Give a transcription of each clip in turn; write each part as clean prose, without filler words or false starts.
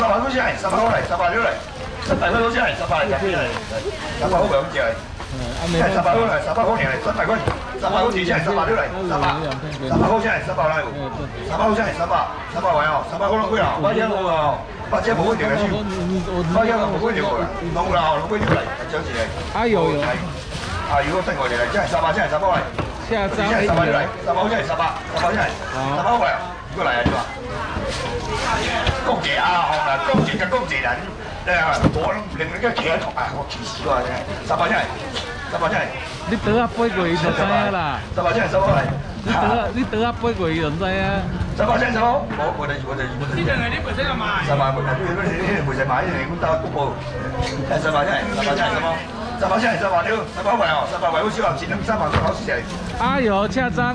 300块钱，300块来，300六来，300块多钱，300来，300来，300块不用借来。 300块来，300块来，300块，300块提起来，300六来，300块钱，300来，300块钱，300块哦，300块拢贵啊，我讲我哦，我这无会着来收，我讲我无会着啦，拢有啦，拢会着来，少一个。啊有，啊有我等我来，这300，这300来，下张300六来，300块钱，300块钱，300块啊，过来啊，对吧？讲一下啊，啦，讲一甲讲一啦。 对啊，我另一个企喺度啊，我气死我真係，300真係，300真係。你倒啊8個月就知啊啦，300真係300嚟。你倒啊8個月就知啊。300真係300，我哋。呢樣係你本身就買。300本來你本身買，你咁打公佈，係300真係，300真係300真係300了，300塊哦，300塊好少啊，前兩300個好少嚟。阿友車章。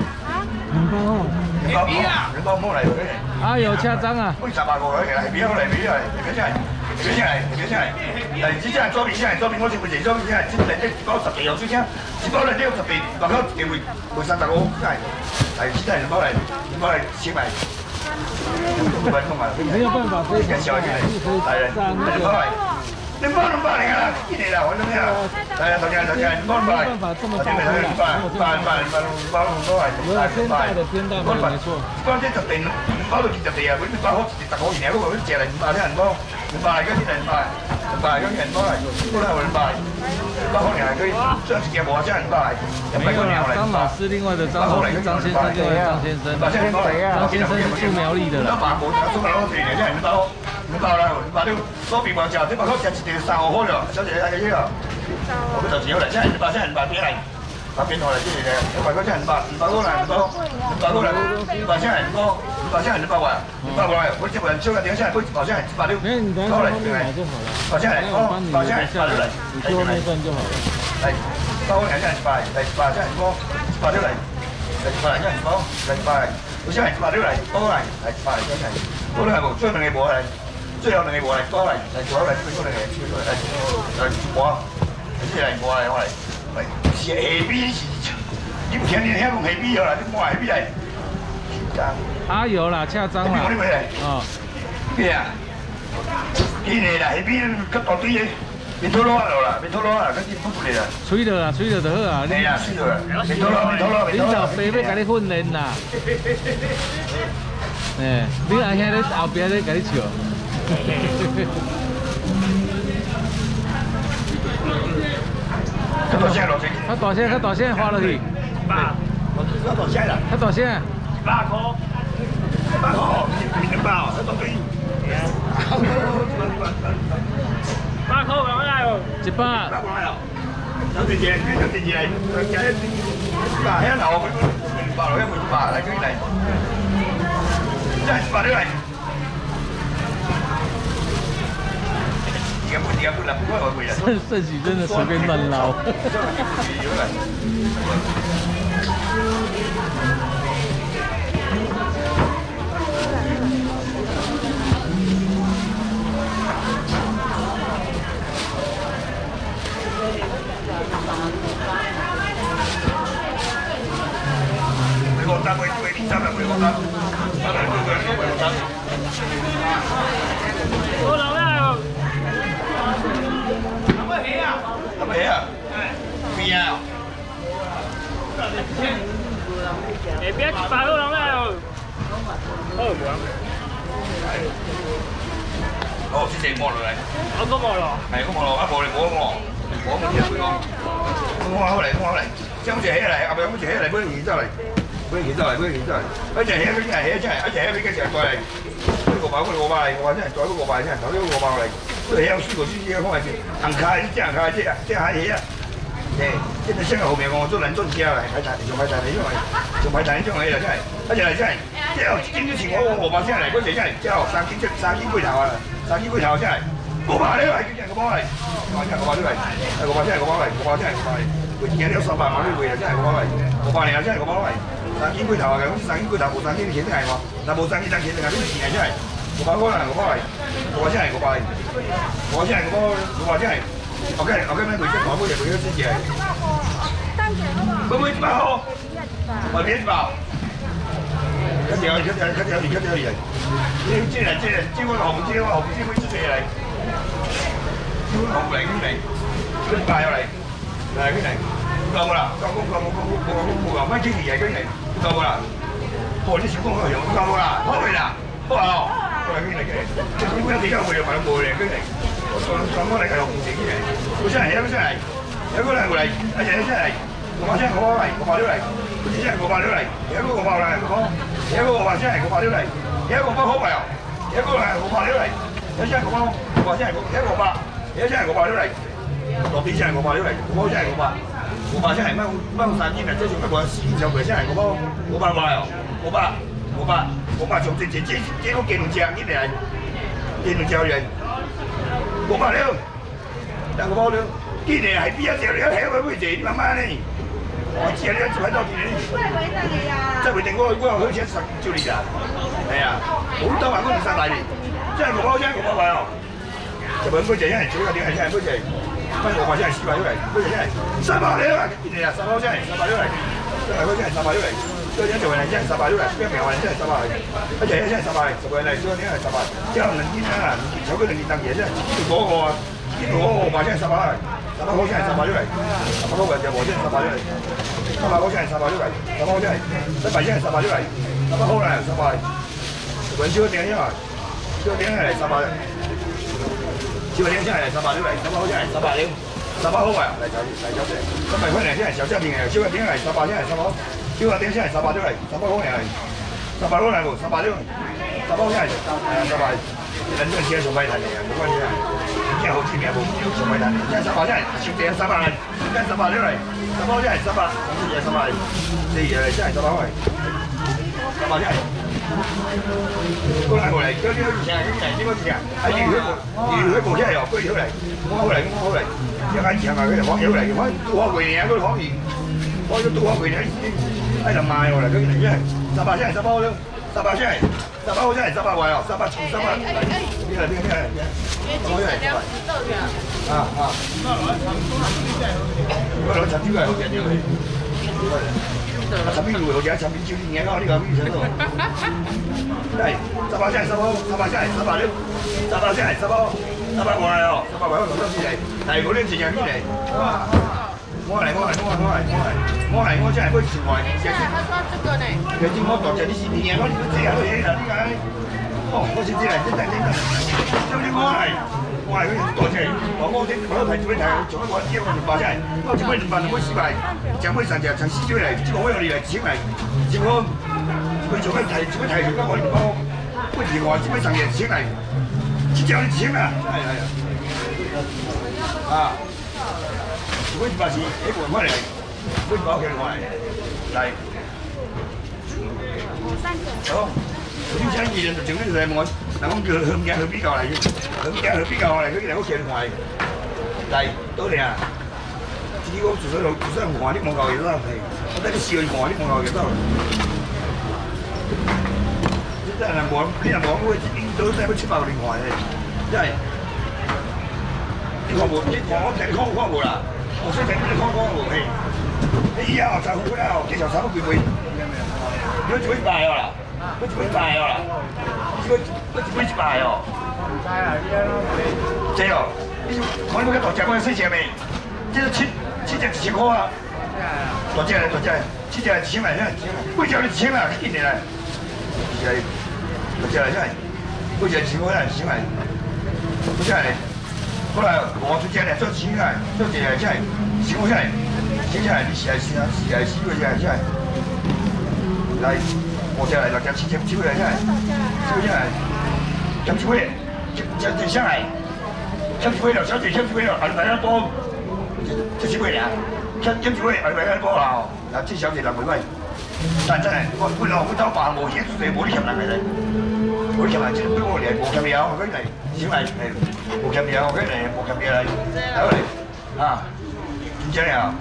你包冇嚟嗰啲。阿友車章啊。好似300個嚟嘅，係邊個嚟？邊真係。 别进来，真正做面先係做面，我先唔係做面先係，即係一包10地又水聲，一包嚟呢個10地，外口一定會35，真係，真係包嚟錢嚟，冇辦法，沒有辦法，所以小一點，係包嚟，你包200嚟㗎啦，幾年啦，我都咩啦，係啊，頭先你包200嚟，頭先咪200，包咁多係200，包即10地，包到20地啊，佢包好10個然後嗰個借嚟500啲人包。 200嗰啲200嗰啲人多嚟，都係200可能係佢將自己冇真係200入嚟嗰啲嚟。張老師，另外的張老師，張先生，另外張先生，張先生是住苗栗的啦。100冇，中國攞tiền真係500啦，500都所邊話就啲100隻一條35塊咯，小姐睇嘅嘢啊，我嗰就少嚟，真係200真係200邊嚟。 打邊台嚟之前嘅，200塊真係500個嚟，200個嚟，200真係200真係200塊，200個嚟，我接人超嘅點真係100真係100六，多嚟定係，100真係，100真係100六嚟，你做那份就好了。係，100真係100，嚟100真係100六嚟，嚟100真係100，嚟100，我真係100六嚟，多嚟，嚟100真係，多嚟係冇，最後兩個嚟，最後兩個嚟，多嚟，嚟左嚟，最後兩個嚟，我，即係我嚟，我嚟。 是下邊是，你唔聽你聽講下邊啦，你摸下邊嚟。啊有啦，車章啦。哦。咩啊？幾年啦？下邊嗰大堆嘢，變拖羅啦，變拖羅啦，跟住不嚟啦。吹到啦，吹到就好啊。係啊，吹到啦。變拖羅。你就飛要甲你訓練啦。誒，你阿兄咧後邊咧甲你笑。較大聲落去，較大聲花落去。較大聲啦。較大聲。100塊，100塊，200，1大堆。100塊咁嚟喎。100。有啲嘢，有啲嘢，100喺頭，100落100嚟佢嚟，真係100嚟。 盛喜真的随便乱捞。我老了。 咁起啊？邊啊？誒，邊100個人咧？好唔好？哦，先摸落嚟。我都摸落。係，我摸落，一摸你摸我，我冇嘢佢講。我好嚟，我好嚟，將隻起嚟，後邊將隻起嚟，搬件走嚟，搬件走嚟，搬件走嚟，一隻起，一隻起，一隻起，一隻起，俾隻過嚟。個包，個包嚟，我話真係袋個包真係，袋咗個包嚟。 對，有試過先知，我係行開，這樣開，這樣起啊！誒，即係先後面我做人中之後嚟睇睇，仲睇睇你，因為仲睇睇呢張起啦，真係，一日嚟真係，即係經之前我話先嚟嗰時真係，之後3肩龜頭啊，3肩龜頭真係，我話呢係叫人個包嚟，我話呢係，我話真係個包嚟，我話真係個包嚟，佢自己有300萬呢回啊，真係個包嚟，我話你啊真係個包嚟，3肩龜頭啊，咁3肩龜頭冇3肩錢係我，但冇3肩錢係邊錢啊真係。 我包嗰個包嚟，我真係個包嚟，我真係個包，我話真係，我今日佢即係講嗰嘢，佢都先至係。會唔會100號？我邊100？ 较条，你，这我红，这我出嚟，这我红嚟，佢擺入嚟，嚟佢嚟，夠啦，冇乜經驗佢嚟，夠啦，哦，你小公開用夠啦，開啦，開咯，開佢嚟嘅，即係佢點解會有買冇嚟佢嚟，我嚟係紅字嘅，佢出嚟，有個嚟，阿爺出嚟，我話先我嚟，我話咗嚟，佢真係我話咗嚟，有個我話嚟，有個我話真係我話咗嚟，有個我好埋，有個係我話咗嚟，有真係我話真係有個八，有真係我話咗嚟。落邊真係我話咗嚟，我真係我爸真係乜散煙啊！即係做乜個市就佢真係我爸話哦，我爸從這個技能獎呢嚟，技能教人，我爸了，但我爸了，今年係邊一隻嚟？睇佢會點慢慢呢？我知你做喺多幾年。即係會定我好似10兆年啊！係啊，好多萬嗰200大年，真係我爸話哦，就揾嗰隻因為做個點係真係嗰隻。我話真係400出嚟，嗰隻真係300嚟啦！見你啊，300真係300出嚟，真係嗰真係300出嚟，嗰隻做人真係300出嚟，邊名話真係300嚟，一隻真係300嚟，10個人嚟，做人真係300，之後能見啊，有嗰2檔嘢真係嗰個啊，呢個我話真係300嚟，300好真係300出嚟，300好嘅就話真係300出嚟，300好真係300出嚟，300好真係100真係300出嚟，300好啦300，揾少個點因為少個點係300。少個點先係300出嚟，300好先係300了，300好啊！嚟走，300塊錢先係小商品嘅，少個點係300先係300好，少個點先係300出嚟，300好嘅係300好嚟喎，300了，300好先係300，人都係只係做米壇嚟嘅，冇關係啊，已經好知名冇做米壇，真係300真係少點300嚟，真係300了嚟，300好真係300，咁嘢300，四嘢嚟真係300好嚟，300真係。過嚟，嗰啲好似係點嗰啲啊？喺魚部真係由居條嚟，我好嚟，有間錢係咪佢哋學嘢嚟？我都學會嘢，嗰啲學完，我都學會嘢喺度賣喎嚟，嗰啲真係300真係300好咯，300真係300好真係300位哦，300邊係？我真係我攞陳標係好緊要嘅。陳邊路有陳邊照片嘅，我呢個邊上度。係300真係300好，300真係300了，300真係300好，300位哦，300位我攞多啲嚟，係嗰啲正人邊嚟。我真係嗰時外。 他說這個呢？ 佢點我度就啲視頻嘅，我呢個正人都嘢啦，點解？哦，我先知嚟，真係。所以我係佢多謝，我都睇做咩睇？做乜我知我200真係，我做咩200就冇400，就冇成隻成4嚟，只我有你嚟錢嚟，只我佢做咩睇？做咩睇？做乜我200？不如我做咩成隻錢嚟？只有啲錢啊！真係啊！如果200錢，一個人翻嚟，如果200屋企嚟嚟。好。啲生意就整啲嚟我，嗱我叫佢唔驚佢比較嚟，佢唔驚佢比較嚟，佢嚟屋企嚟嚟到你啊！自己屋住水路，住水河啲冇夠嘢都係，我睇啲市去河啲冇夠嘢都係。真係冇，呢人冇嗰啲都真係700個另外嘅，真係。啲河冇，啲河整康冇啦，我識整啲康冇氣。你以後就好啦，幾場手都攰攰，如果做100啦。不會大哦啦，不會大哦。大啊！依家咯，這哦，我呢個大隻嗰隻4隻未？即係7隻1000塊啊！大隻7隻1000嚟啫，8隻1000啦，幾年嚟？係8隻嚟真係，8隻1000塊真係1000嚟，真係。後來我出隻嚟做1000嚟，做隻真係1000塊真係，1000真係你試個真係真係嚟。我真係落隻7隻超嚟真係，超真係，7隻會，就上嚟，7隻會就小隻7隻會就200一波，7隻會啊，7隻會200一波啦，嗱啲小隻就200，但真係我本來我兜飯冇嘢，冇啲人嚟嘅，冇啲人嚟，即係俾我嚟冇咁嘢，我跟嚟小嚟冇咁嘢，我跟嚟冇咁嘢嚟，睇嚟啊，點解啊？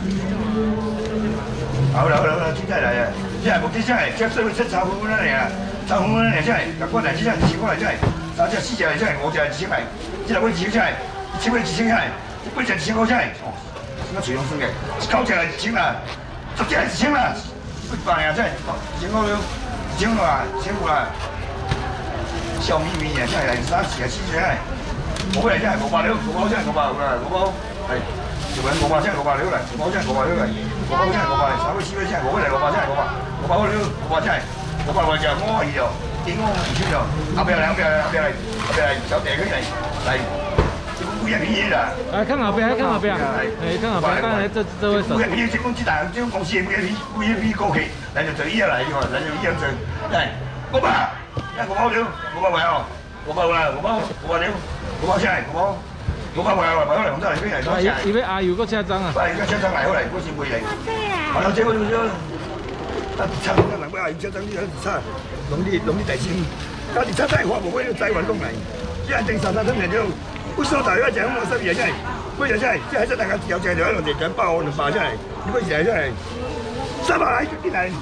好啦，真係嚟啊！真係目的真係，即係需要出炒盤嚟啊！炒盤嚟真係，嗱嗰陣真係10塊嚟真係，嗱即係4隻嚟真係，我就係10塊，即係嗰隻真係，10塊10真係，8隻10塊真係，哦，點解隨用先嘅？9隻係10啦，10隻係10啦，8塊啊真係，10塊了，10 15啦，15啦，笑眯眯的，真係嚟3時啊，黐線係，我嚟真係500了，500真係500啦，500係，條人500真係500了嚟，500真係500了嚟，500真係500嚟，稍微黐啲真係500嚟，500真係500，500了，500真係500嚟就我可以咗，點我唔知咗，後邊嚟，手掟佢嚟。每日嘢啦， 看後邊，看後邊，看後邊，當然這會手。 每日這公司大，這公司每日過期，咱就做依家嚟嘅喎，咱就依樣做，係500，100了，500位哦，500啦，500了，500先係500位哦，買咗嚟廣州嚟邊嚟多謝。 以為阿耀個車長啊？ 係而家車長嚟好嚟，嗰時會嚟。係啊，這個就是差唔多能夠阿耀車長呢樣差，農曆第4，家己差大話無會再運動嚟，即係正常真係咗。我收台嗰隻咁我失業真係，嗰隻真係，即係真大家有隻就喺度隻緊包我200真係，嗰時係真係300喺邊嚟？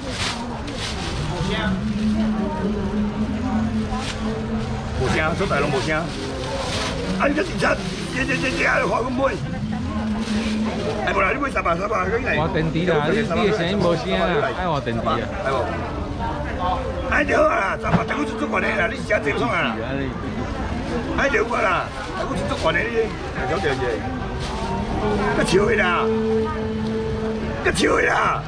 冇聲，收大佬冇聲。啊！你一電七，隻喺度開咁杯，係冇啦？呢杯300嗰啲嚟。 我定啲啦，呢啲聲冇聲啊，嗌我定啲啊。 係喎。哎，你好啊，300大佬出過嚟啦，你時間正常啊。哎，了解啦，大哥接觸過你啲，有樣嘢，一潮去啦，一潮去啦，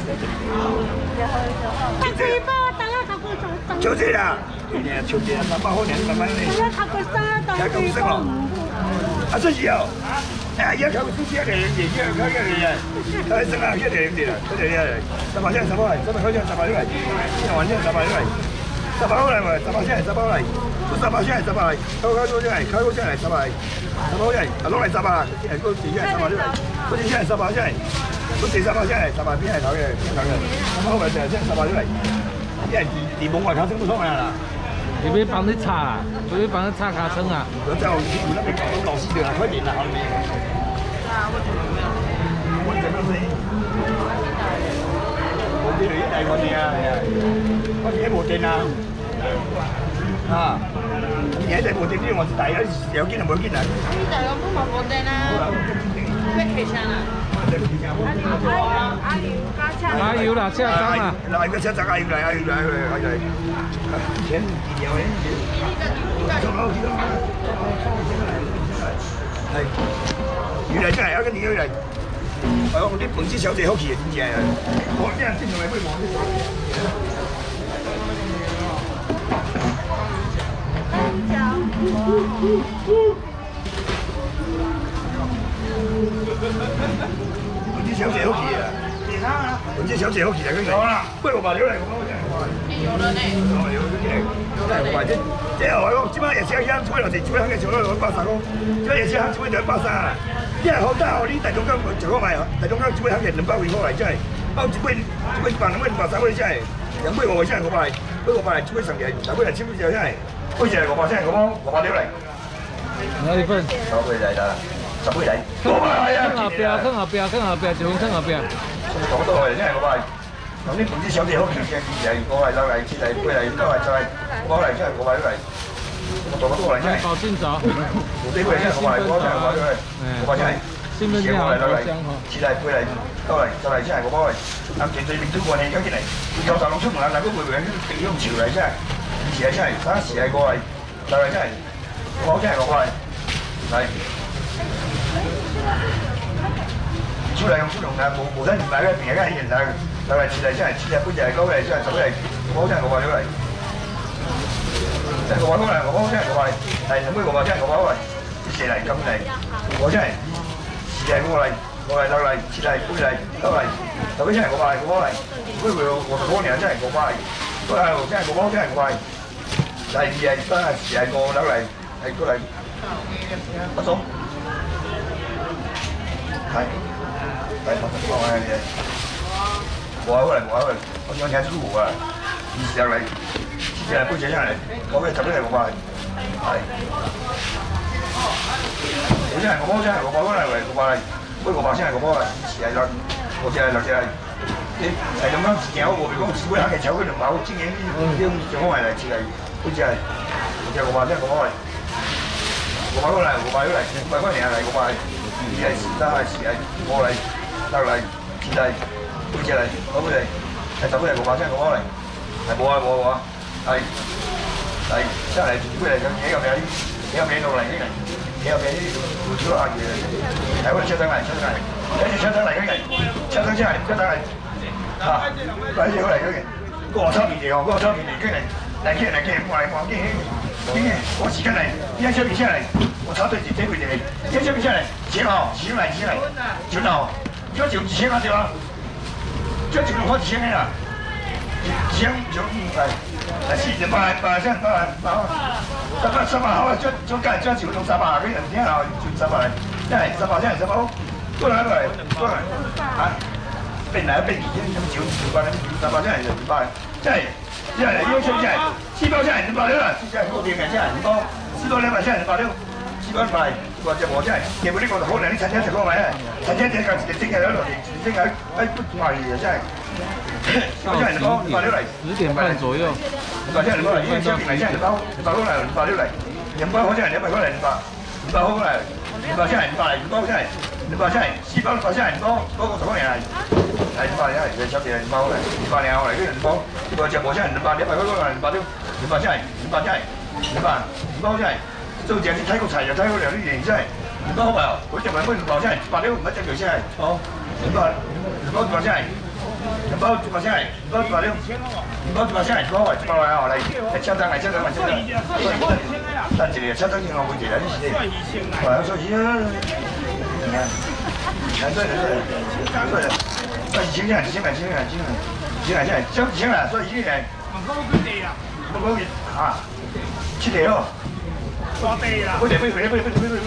他可以幫我等下頭個潮姐啦，潮姐啊，300好靚，慢慢嚟， 等下頭個生啊，等睇咁升咯，啊真係哦，哎呀，而家佢公司一嚟嘢，而家佢一嚟嘢，睇升啊，一嚟咁啲啦，一嚟嘢嚟，300先300嚟，300開張300嚟，1萬先300嚟，300好嚟咪300先300嚟。300先係300嚟，開高先係300，300好先係攞嚟300啦，係嗰時先係300出嚟，嗰時先係300先係，嗰時300先係300邊係頭嘅，邊頭嘅，300好咪就係先300出嚟，啲人連冇外卡升都上嚟啦。 你俾幫你擦啊？你俾幫你擦卡稱啊？ 我就唔得你講老師哋啦，快點啦，後面。我點樣先？我啲女大個啲啊，我自己冇電啊。啊！而家就冇電啲，我大家有見就冇見啊！ 呢度咁都冇電啦，咩期限啊？ 阿耀啦，車長啊！ 嗱，個車長阿耀嚟，錢幾條咧？係，原來真係有跟住佢嚟，係我啲本資小姐好奇嘅，真係，我啲人先同你去望啲。本支小姐好奇啊！本支小姐好奇啊！跟住，喂，我話料嚟，我真係話。有啦呢。有啲嘢，真係話即係我講，只不過夜市香，只不過我哋只不過香嘅做咗280公，只不過夜市香只不過230啊。因為好得我啲大總監就講埋，大總監只不過香嘅200回過嚟，真係，包只不過230嗰啲真係，飲杯我真係500，杯500只不過成日，但杯人千杯就真係。杯就係500先係500料嚟。 哪一份 10杯嚟得，10杯嚟。 坑後邊，就坑後邊。 好多嚟，真係500。咁啲本支小姐好奇嘅，係過嚟、嚟、切嚟、杯嚟，都係就係過嚟，真係500料嚟。我做得多嚟真係。 保鮮咗。 無地杯真係500嚟，真係500料嚟，500真係。 先分之後好香呵。 切嚟、杯嚟，都嚟，就嚟真係500嚟。啱前對面都過嚟，跟住嚟，有大陸出門啦，嗱嗰會員地咁潮嚟真係。以前係真係，當時係過嚟，就係真係，我真係過嚟，係。出嚟咁出籠啊，無身唔係嘅，平日梗係人嚟，就係切嚟真係切嚟杯就係高嚟，真係10嚟，我真係過嚟咗嚟。真係過嚟，我真係過嚟，係飲杯過嚟真係過嚟，啲蛇嚟咁嚟，我真係切嚟過嚟，就嚟切嚟杯嚟，都嚟，就俾真係過嚟，杯我多年真係過嚟。都係真係個包真係貴，第二係真係時係過樓嚟，係過嚟不爽，係放喺嘅，冇開嚟，我想請舒服啊，二時嚟，即係杯仔出嚟，我嘅10嚟個包，係，我真係個包真係個包嚟個包嚟，杯個包先係個包嚟，二時係兩，我只係兩隻係。係咁樣自己我哋講，只會肯嘅炒嗰條包，經營啲上開嚟設計，好似係，就個包真係個包嚟，個包嚟，個包嚟，唔係嗰年係個包嚟，二係時得係時係過嚟，得嚟設計，好似嚟，攞佢哋，係10嚟個包真係個包嚟，係无啊，来，下来过来，你后面落来呢，你后面有车啊，来，我车灯来，来，车灯来，车灯下来，啊，来过来，我操面地哦，来，过来，我时间来，你小面下来，我操对住这位的，你小面下来，钱哦，钱来，就到，这就1000啊对吧？这就好1000个啦，1000就来，400，300好啊，这就弄300，你听啊，就300来，来300，过来，啊，变来变去，就300，再来，要出来，4包下来260啦，4包后边嘅下来2包，4包200下来260，4包200，或者冇下来，基本呢個就可能你餐廳食過咪，餐廳點解一整係落嚟，一整係不賣嘅真係。 10點半左右。 200下來200，因為小面嚟先2包過來260嚟，2包好下來200過來200好過來，200下來200嚟，2包下來200下來，4包200下來2包，嗰個可能係。来200下来，小弟200来，200两来，2包，2只无下来200，200块来200下来，200下来，200下来，做只是泰国菜，泰国料理嚟，真係200好唔好？我只買杯200下來，100兩唔一隻條下來，好，200下來，2包200下來，2包200兩，2包200下來，2包100來啊，嚟，車燈，等一下，車燈先我會嚟，你是的，係所以啊，對。2000下來，小2000啦，所以2000嚟。問講幾地啊？問講啊，7地咯。多地啦。不謝，謝謝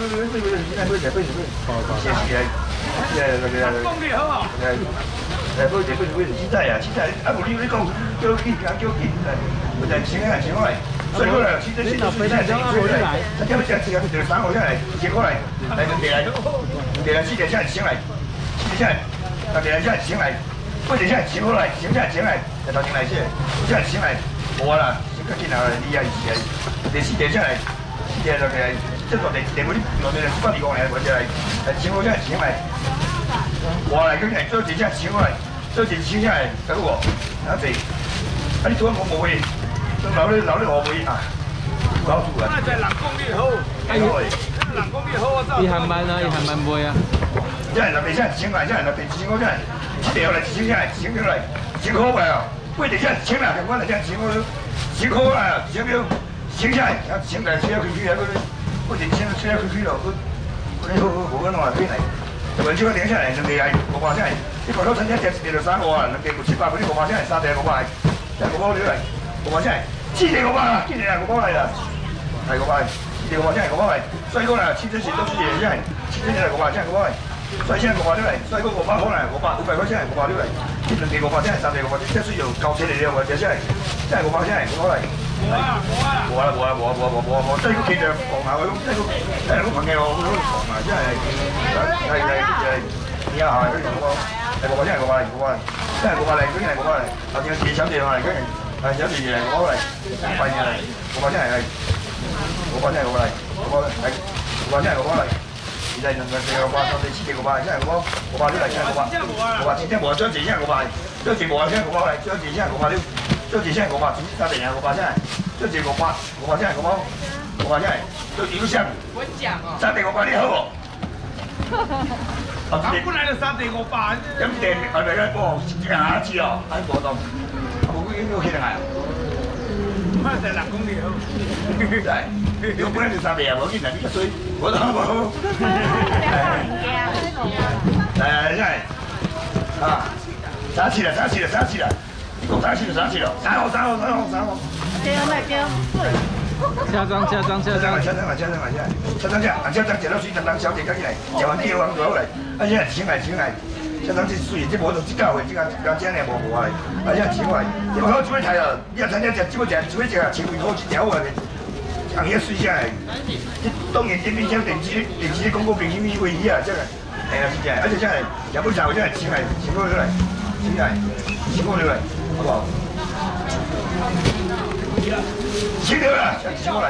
公里好啊。不謝，現在啊，啊無你講叫幾，我就1000啊，1000來。所以過來，現在3號下來，他叫我講3號下來，1000過來2地來4地下來1000來，7地下來。特別係真係錢嚟，8地真係錢好嚟，10真係錢嚟，頭前嚟先，真係錢嚟，冇啊啦，先急見啊，你係第4地真係，4地就係即係地嗰啲內地不離講嚟，或者係錢好真係錢嚟，冇啊啦，佢係做地真係錢好嚟，做地錢真係得喎，一地，啊你做我冇去，留啲我會啊，搞住啊。那就人工啲好，人工啲好啊， 伊航班啊，伊航班唔會啊。 真係特別真係1000來，真係特別1000個真係，7地有嚟1000真係1000個嚟，10個位啊，8地真係1000啦，平均嚟真係10個，10個啊，10秒10真係10嚟吹下佢啊，嗰啲8地10吹下佢咯，嗰啲好嗰種啊，邊嚟？就揾超過頂上嚟，人哋係500真係，啲個都趁一隻地就3個啊，人哋600嗰啲500真係3地500，真係500料嚟，500真係7地500啊，7地係500嚟啦，係500，7地500真係500嚟，所以講啦，7真係都7地真係，7真係500真係500嚟。所以現在500料嚟，所以嗰500好嚟，500塊先係500料嚟，啲2地500先係3地500，即係需要夠錢嚟嘅，或者先係真係500先係500嚟。冇啊！即係個企就防下佢，即係個朋友我都防埋，即係而家係嗰啲係500真係500嚟，真係500嚟，嗰啲係500嚟，頭先自己搶地落嚟，跟住係有時嚟500嚟，貴嘢嚟，500真係500真係500嚟，500真係500嚟。現在能夠4個8，甚至7地500，真係500料嚟，真係500，7地500，張字真係500，張字冇真係500嚟，張字真係500料，張字真係500，3地係500真係，張字500真係500真係，都屌聲。我講啊，3地500你好喎。咁本來就3地500。咁地係咪咧？哦，假字哦，喺嗰度，冇應該起嚟啊。乜就人工地好？真係。如果本來就3地啊，冇見人呢個水，我都冇。真係啊！3次啦，呢個3次了，3號。 車長，車長接到水，等小姐趕緊嚟，食完啲往落嚟，啊！現在請來，車長這水，這無就這教會，這個真係無嚟，啊！現在請來，這個好幾位睇啊，你要參加這個只會這個請回好幾條啊，行嘢水下來，當然電冰箱、電視公共冰箱呢個嘢啊，真係係啊，真係，而且真係有杯茶，真係請過嚟，請過嚟，好不好？請了啦，請過來，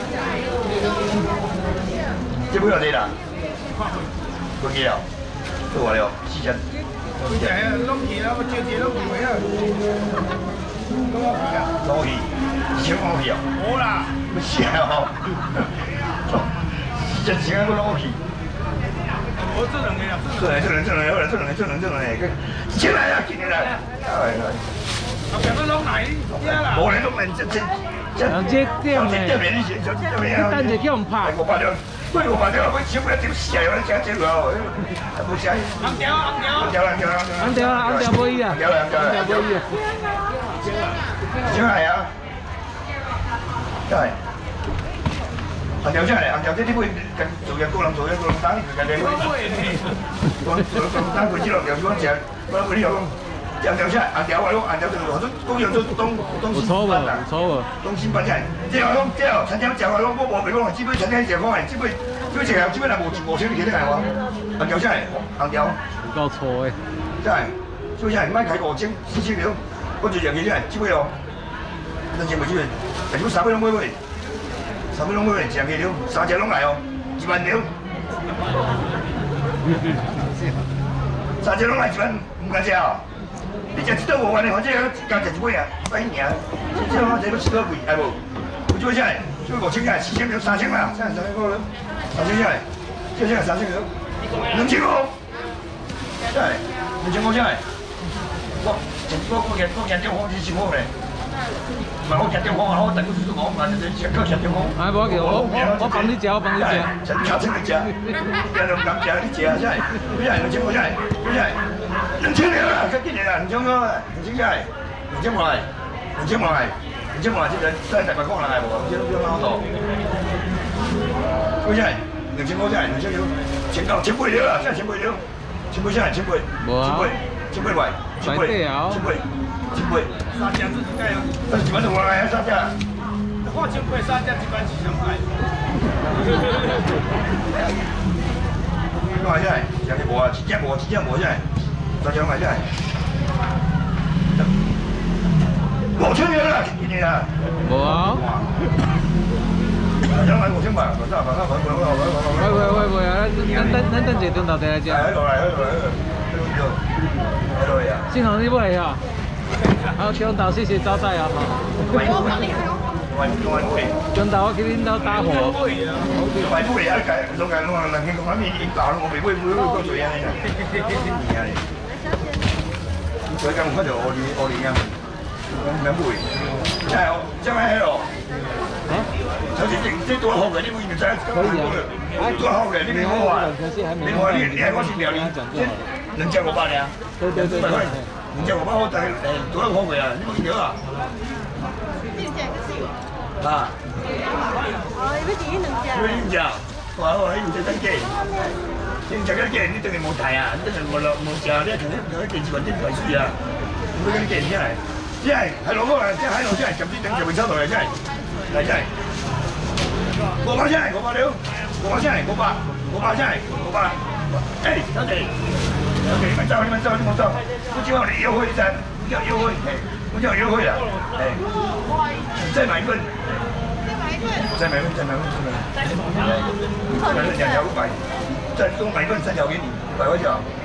這杯有幾啦？過幾了？過完了，4000。佢就係攞錢啦，我借錢都唔會啊。 老鱼，1500哦。 冇啦， 不是哦。1000个老鱼。 我这两个呀， 这两个，进来啊，进来！ 啊，别个拢来，啦。 冇人拢来， 这点呢？等下叫人拍。 500条，我少不了点死啊！我讲这个哦，不是。红条不伊啊，不伊啊。 进来啊！对。红条出来，红条这尾做嘢个人打你佢嘅个人打佢之後又講食，我嗰啲又講紅條出嚟，紅條就攞咗公羊都東新班啦，東新班出嚟，之後陳生食話講我冇俾講，只杯陳生食講係只杯係冇錢你記得係喎，紅條出嚟，紅條夠錯嘅， 真係，所以真係唔係睇5千4千條，我最樣嘢真係只杯喎，兩隻冇只杯，係如果3杯兩杯。3分鐘每人食幾條，3隻攏來哦，1萬條。3隻攏來1萬，唔敢食哦。你食一頓5萬的，或者加食一杯啊，100爾。這我這都吃多貴，係無？我做下來，做5000塊，4000條，3000啦，3000個人，3000下來，這下來3000條，2000個，下來，2000個下來。我見電話是10個咧。唔係我夾電話啊！我等佢叔叔講，唔係隻腳夾電話。 係冇叫我幫你食，我幫你食。 真卡清你食，有兩咁食你食啊！真係，真係2000個真係，2000條啦，幾年啦？2000個，2000真係，2000個係，2000個係，2000個係真係真係大白講啦係無？2000都啱到。嗰真係2000個真係2000條，1000倍條啦，真係1000倍條，1000倍真係1000倍，1000倍位，1000倍。3隻自己計啊！但是1萬多來啊，3隻。我1000塊3隻14000塊。咁啊真係，人哋冇啊，只隻冇真係，3隻買真係。5千條啦，今年啊。 冇啊。 想買5000塊，喂啊！ 咱等陣轉頭再來食。 喺度啊！ 幸好你買啊！好，中島謝謝招待啊！中島我給恁兜打火。 多好嘅，你會唔知？可以啊，多好嘅，你別好啊！你話你係我先聊你，能叫我爸的啊？對。能叫我爸我帶多好嘅啊！你冇見到啊？啊！哦，你自己能食？你食，哇！我喺唔食得嘅，你食得嘅，你等於冇睇啊！你等於冇食，你同電視台啲台書啊！唔會嗰啲嘅真係，真係攞嗰個，真係喺度真係撳啲頂就會收到嘅真係，係真係。500真係500了，500真係500真係500。誒，小姐，你們走，你們走，我今晚你優惠噻，你要優惠，我叫優惠啦，再買一份，再買一份，2條500，再多買一份3條給你，100塊錢。